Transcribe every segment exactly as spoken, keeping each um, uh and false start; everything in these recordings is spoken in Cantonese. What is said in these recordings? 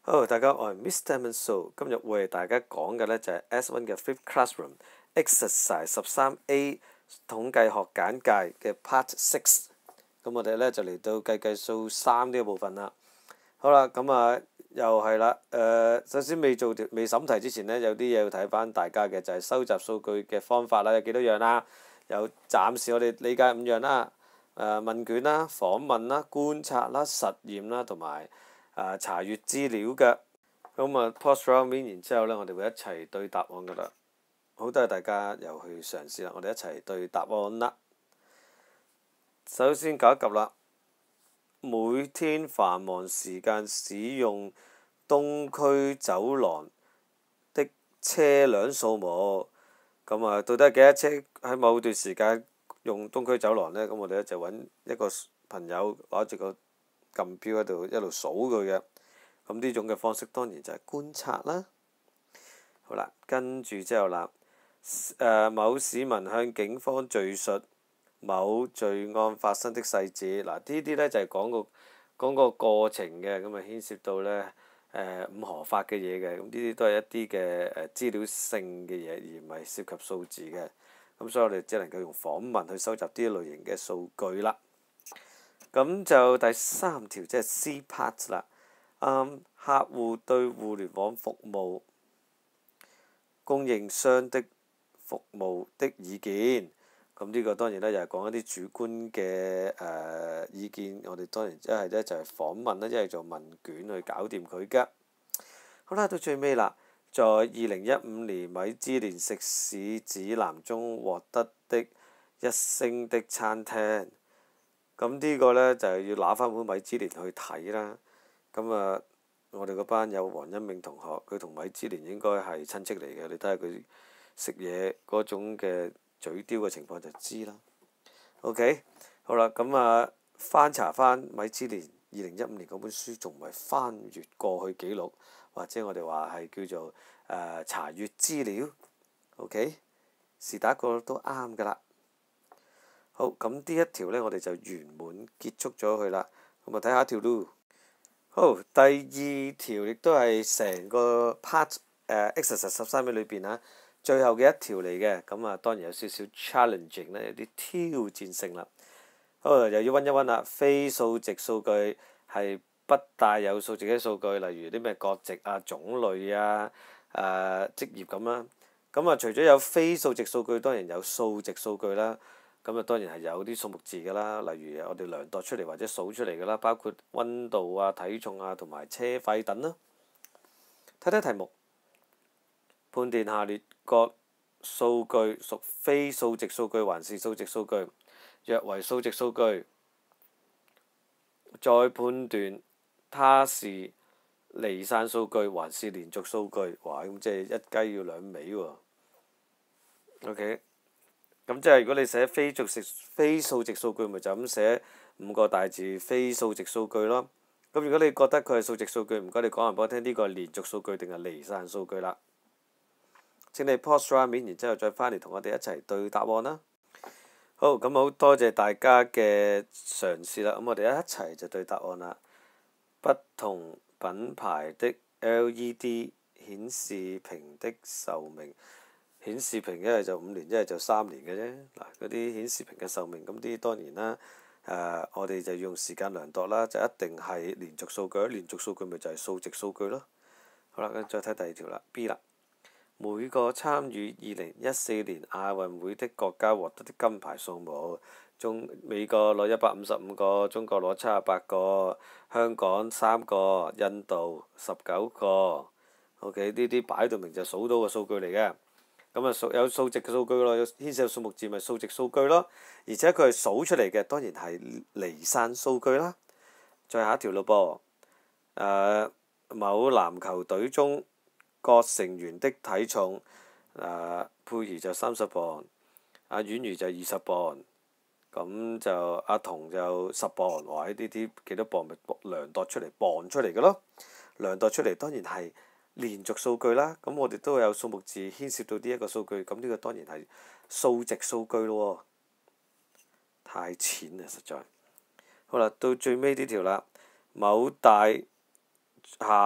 Hello，大家好，我係 Mister So， 今日會為大家講嘅呢就係 S 一 嘅 Fifth Classroom Exercise 十三 A 統計學簡介嘅 Part Six。咁我哋呢就嚟到計計數三呢個部分啦。好啦，咁啊又係啦。誒、呃，首先未做條未審題之前呢，有啲嘢要睇翻大家嘅，就係、是、收集數據嘅方法啦，有幾多樣啦？有暫時我哋理解五樣啦。誒、呃、問卷啦、訪問啦、觀察啦、實驗啦，同埋啊！查閲資料嘅，咁啊 post round 面，然之後呢，我哋會一齊對答案噶啦。好多謝大家又去嘗試啦，我哋一齊對答案啦。首先搞一及啦，每天繁忙時間使用東區走廊的車輛數目，咁啊到底係幾多車喺某段時間用東區走廊呢？咁我哋咧就揾一個朋友攞住個撳錶喺度一路數佢嘅，咁呢種嘅方式當然就係觀察啦。好啦，跟住之後啦，誒、呃、某市民向警方敘述某罪案發生的細節。嗱，呢啲呢就係講個講個過程嘅，咁啊牽涉到呢誒、呃、五何法嘅嘢嘅，咁呢啲都係一啲嘅誒資料性嘅嘢，而唔係涉及數字嘅。咁所以我哋只能夠用訪問去收集啲類型嘅數據啦。咁就第三條即係 C part 啦。嗯，客戶對互聯網服務供應商的服務的意見。咁呢個當然咧又係講一啲主觀嘅誒、呃、意見。我哋當然一係咧就係訪問啦，一係做問卷去搞掂佢㗎。好啦，到最尾啦，在二零一五年米芝蓮食肆指南中獲得的一星的餐廳。咁呢個呢，就係要拿翻本米芝蓮去睇啦。咁啊，我哋嗰班有黃欣明同學，佢同米芝蓮應該係親戚嚟嘅。你睇下佢食嘢嗰種嘅嘴刁嘅情況就知啦。OK， 好啦，咁啊翻查翻米芝蓮二零一五年嗰本書，仲唔係翻閱過去記錄，或者我哋話係叫做誒、呃、查閲資料。OK， 是打個都啱㗎啦。好，咁呢一條呢，我哋就圓滿結束咗佢啦。咁啊，睇下一條咯。好，第二條亦都係成個 part 誒 exercise 十三 A 裏邊啊，最後嘅一條嚟嘅。咁啊，當然有少少 challenging 咧，有啲挑戰性啦。好，又要温一温啦。非數值數據係不帶有數值嘅數據，例如啲咩國籍啊、種類啊、誒、呃、職業咁啦。咁啊，除咗有非數值數據，當然有數值數據啦。咁啊，當然係有啲數目字㗎啦，例如我哋量度出嚟或者數出嚟㗎啦，包括溫度啊、體重啊同埋車費等啦。睇睇題目，判斷下列各數據屬非數值數據還是數值數據。若為數值數據，再判斷它是離散數據還是連續數據。哇！咁即係一雞要兩味喎。OK。咁即係如果你寫非數值非數值數據，咪就咁寫五個大字非數值數據咯。咁如果你覺得佢係數值數據，唔該你講話俾我聽，呢個係連續數據定係離散數據啦。請你 pause 畫面，然之後再翻嚟同我哋一齊對答案啦。好，咁好多謝大家嘅嘗試啦。咁我哋一齊就對答案啦。不同品牌的 L E D 顯示屏的壽命。顯示屏一係就五年，一係就三年嘅啫。嗱，嗰啲顯示屏嘅壽命，咁啲當然啦。誒、呃，我哋就用時間量度啦，就一定係連續數據。連續數據咪就係數值數據咯。好啦，咁再睇第二條啦 ，B 啦。每個參與二零一四年亞運會的國家獲得的金牌數目，中美國攞一百五十五個，中國攞七十八個，香港三個，印度十九個。OK，呢啲擺到明就數到嘅數據嚟嘅。咁啊，數有數值嘅數據咯，有牽涉數目字咪數值數據咯，而且佢係數出嚟嘅，當然係離散數據啦。再下一條咯噃，誒、呃、某籃球隊中各成員的體重，誒、呃、佩儀就三十磅，阿婉瑜就二十磅，咁就阿彤就十磅，哇！呢啲幾多磅咪量度出嚟磅出嚟嘅咯，量度出嚟當然係連續數據啦。咁我哋都有數目字牽涉到呢一個數據，咁呢個當然係數值數據咯。太淺啦，實在。好啦，到最尾呢條啦，某大廈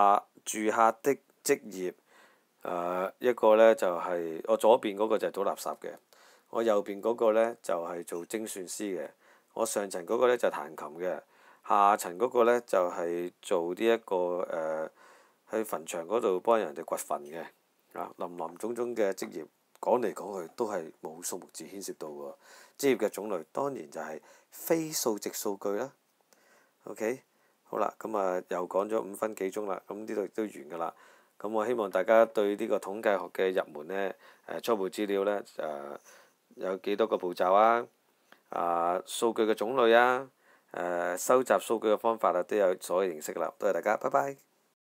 住客的職業。誒、呃、一個呢就係、是、我左邊嗰個就係倒垃圾嘅，我右邊嗰個呢就係、是、做精算師嘅，我上層嗰個呢就彈琴嘅，下層嗰個呢就係、是、做呢、這、一個誒喺、呃、墳場嗰度幫人哋掘墳嘅。啊，林林總總嘅職業講嚟講去都係冇數目字牽涉到喎。職業嘅種類當然就係非數值數據啦。OK，好啦，咁啊又講咗五分幾鐘啦，咁呢度都完㗎啦。咁我希望大家對呢個統計學嘅入門呢，誒初步資料呢，誒、呃、有幾多個步驟啊？啊，數據嘅種類啊，誒、呃、收集數據嘅方法啊，都有所認識啦。多謝大家，拜拜。